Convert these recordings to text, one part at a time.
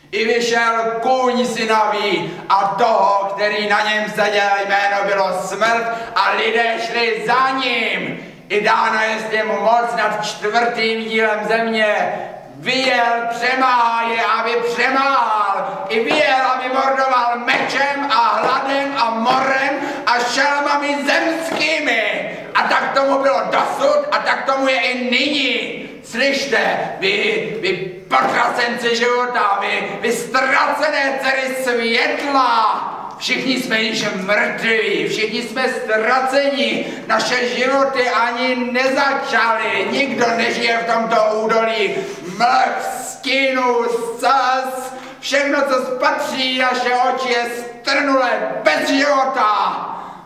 I vyšel kůň synavý a toho, který na něm seděl, jméno bylo smrt a lidé šli za ním. I dáno jest mu moc nad čtvrtým dílem země. Vyjel, přemáhá je, aby přemáhal. I vyjel, aby mordoval mečem a hladem a morem a šelmami zemskými. A tak tomu bylo dosud a tak tomu je i nyní. Slyšte, vy potrasenci života, vy ztracené dcery světla. Všichni jsme již mrtví, všichni jsme ztraceni, naše životy ani nezačaly, nikdo nežije v tomto údolí mlh, stínu, sas, všechno, co spatří naše oči, je strnulé, bez života.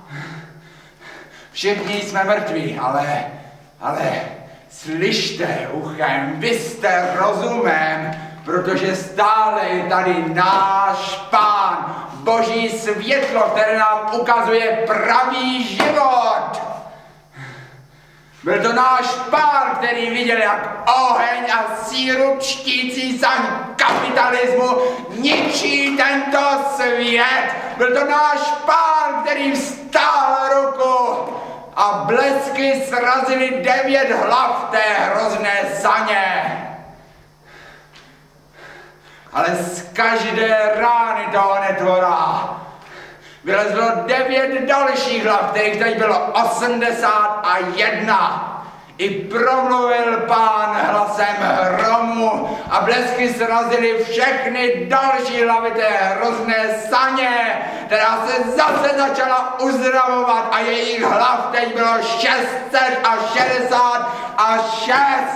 Všichni jsme mrtví, ale slyšte uchem, vy jste rozumem, protože stále je tady náš Pán, Boží světlo, které nám ukazuje pravý život. Byl to náš Pán, který viděl, jak oheň a síru čtící saň kapitalismu ničí tento svět. Byl to náš Pán, který vstál ruku a blesky srazily 9 hlav té hrozné saně. Ale z každé rány toho netvora vylezlo 9 dalších hlav, kterých teď bylo 81. I promluvil Pán hlasem hromu a blesky srazily všechny další hlavy té hrozné saně, která se zase začala uzdravovat a jejich hlav teď bylo 666.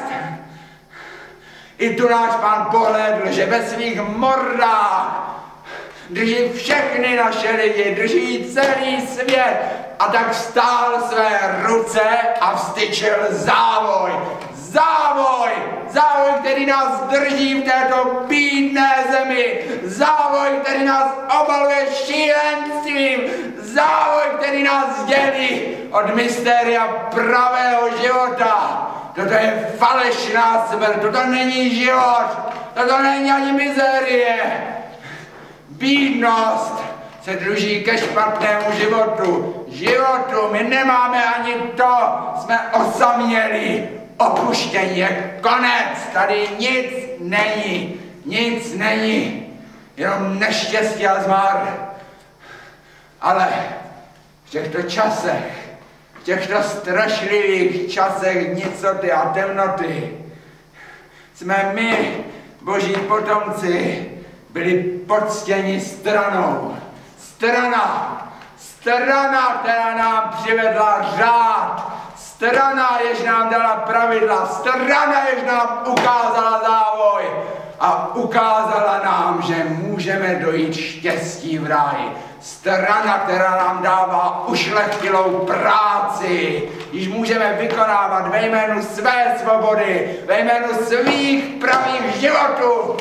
I tu náš Pán pohlédl, že ve svých mordách drží všechny naše lidi, drží celý svět a tak vstál své ruce a vstyčil závoj. Závoj, který nás drží v této bídné zemi. Závoj, který nás obaluje šílenstvím. Závoj, který nás dělí od mystéria pravého života. Toto je falešná smrt, toto není život, toto není ani mizérie. Bídnost se druží ke špatnému životu. My nemáme ani to, jsme osamělí, opuštění je konec, tady nic není, jenom neštěstí a zmar. Ale v těchto časech, v těchto strašlivých časech nicoty a temnoty jsme my, Boží potomci, byli poctěni stranou. Strana, která nám přivedla řád. Strana, jež nám dala pravidla. Strana, jež nám ukázala závoj. A ukázala nám, že můžeme dojít štěstí v ráji. Strana, která nám dává ušlechtilou práci, již můžeme vykonávat ve jménu své svobody, ve jménu svých pravých životů.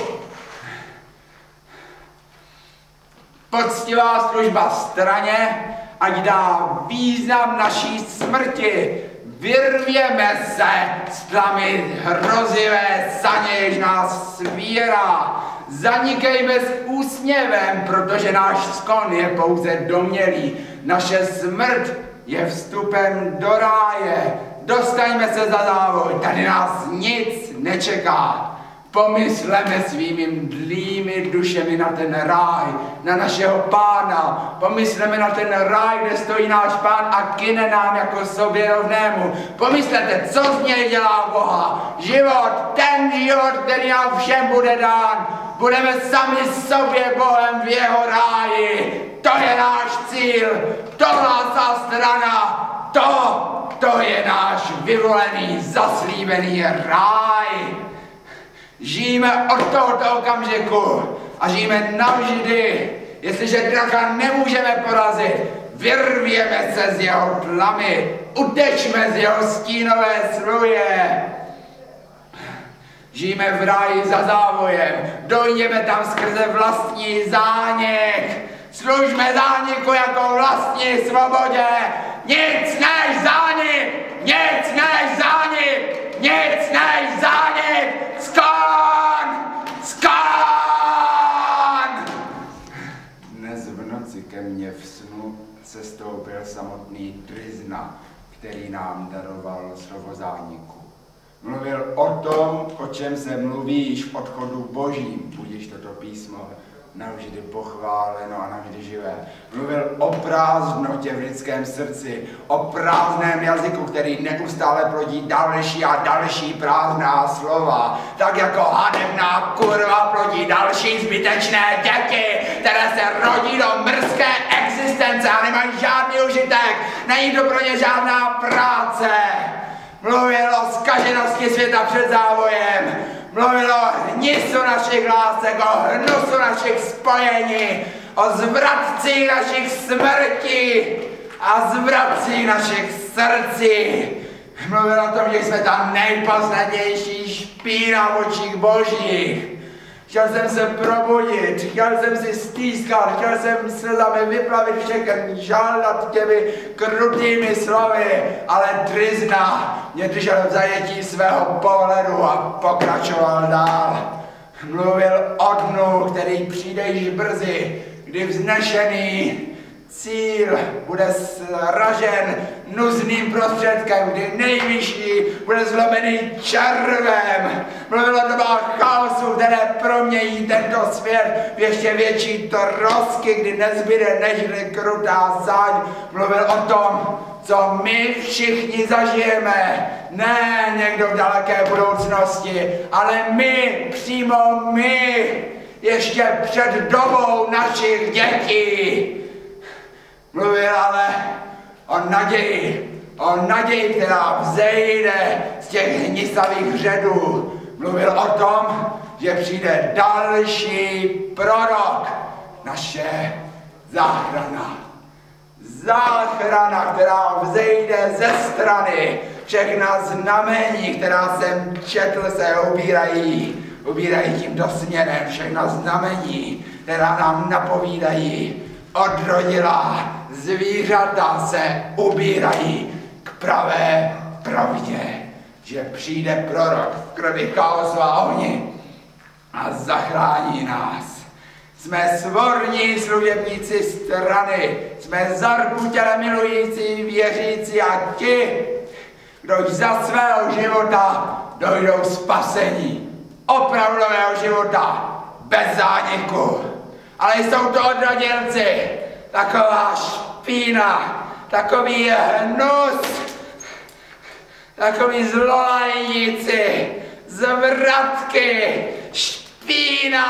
Poctivá služba straně, ať dá význam naší smrti. Vyrvěme se z tlamy hrozivé saně, jež nás svírá. Zanikejme s úsměvem, protože náš skon je pouze domnělý. Naše smrt je vstupem do ráje. Dostaňme se za závoj, tady nás nic nečeká. Pomysleme svými mdlými dušemi na ten ráj, na našeho Pána. Pomysleme na ten ráj, kde stojí náš Pán a kyne nám jako sobě rovnému. Pomyslete, co z něj dělá Boha. Život, ten život, který nám všem bude dán. Budeme sami sobě Bohem v jeho ráji. To je náš cíl, to hlásá strana, to je náš vyvolený, zaslíbený ráj. Žijeme od tohoto okamžiku a žijeme navždy. Jestliže draka nemůžeme porazit, vyrvěme se z jeho tlamy, utečme z jeho stínové sluje. Žijeme v ráji za závojem, dojděme tam skrze vlastní zánik. Služme zániku jako vlastní svobodě. Nic než zánik, nic než zánik, nic než zánik. Skon! Skon! který nám daroval slovo zániku. Mluvil o tom, o čem se mluví již v odchodu božím, budíš toto písmo navždy pochváleno a navždy živé. Mluvil o prázdnotě v lidském srdci, o prázdném jazyku, který neustále plodí další a další prázdná slova. Tak jako hanebná kurva plodí další zbytečné děti, které se rodí do mrzké existence a nemají žádný užitek. Není to pro ně žádná práce. Mluvil o zkaženosti světa před závojem. Mluvil o hnisu našich lásek, o hnusu našich spojení, o zvratcích našich smrti a zvratcích našich srdcí. Mluvil o tom, že jsme ta nejposlednější špína v očích božích. Chtěl jsem se probudit, chtěl jsem si stýskat, chtěl jsem slzami vyplavit všechen žal nad těmi krutými slovy, ale dryzna mě držel v zajetí svého pohledu a pokračoval dál. Mluvil o dnu, který přijde již brzy, kdy vznešený cíl bude sražen nuzným prostředkem, kdy nejvyšší bude zlomený červem. Mluvil o dobách chaosu, které promění tento svět v ještě větší trosky, kdy nezbyde nežli krutá záď. Mluvil o tom, co my všichni zažijeme. Ne někdo v daleké budoucnosti, ale my, přímo my, ještě před dobou našich dětí. Mluvil ale o naději, která vzejde z těch hnisavých hředů. Mluvil o tom, že přijde další prorok, naše záchrana. Záchrana, která vzejde ze strany. Všechna znamení, která jsem četl, se ubírají tímto směrem. Všechna znamení, která nám napovídají, odrodila zvířata se ubírají k pravé pravdě, že přijde prorok v krvi chaosu a ohni a zachrání nás. Jsme svorní služebníci strany, jsme zarputele milující, věřící a ti, kdož za svého života dojdou spasení, opravdového života, bez zániku. Ale jsou to odrodělci, taková špína, takový hnus, takový zlolajníci, zvratky, špína,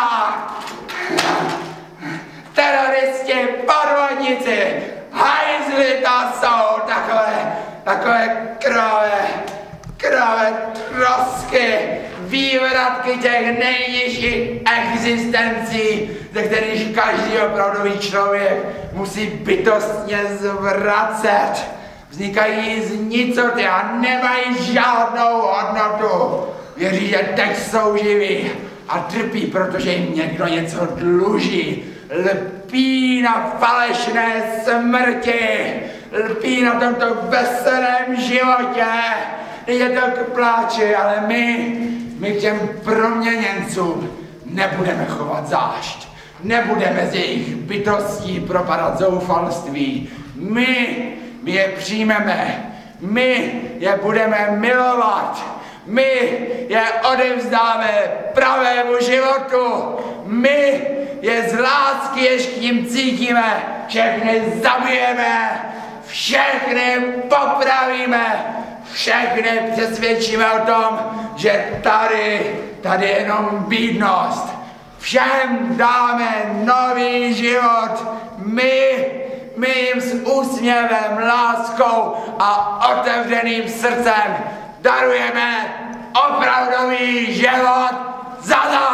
teroristi, podvodníci, hajzli to jsou takové krvavé trosky, vývratky těch nejnižších existencí, ze kterých každý opravdový člověk musí bytostně zvracet. Vznikají z nicoty a nemají žádnou hodnotu. Věří, že teď jsou živí a trpí, protože jim někdo něco dluží. Lpí na falešné smrti, lpí na tomto veselém životě. Je to k pláči, ale my k těm proměněncům nebudeme chovat zášť. Nebudeme z jejich bytostí propadat zoufalství. My je přijmeme. My je budeme milovat. My je odevzdáme pravému životu. My je z lásky, jež k ním cítíme, všechny zabijeme, všechny popravíme, všechny přesvědčíme o tom, že tady je jenom bídnost. Všem dáme nový život. My jim s úsměvem, láskou a otevřeným srdcem darujeme opravdový život zadarmo.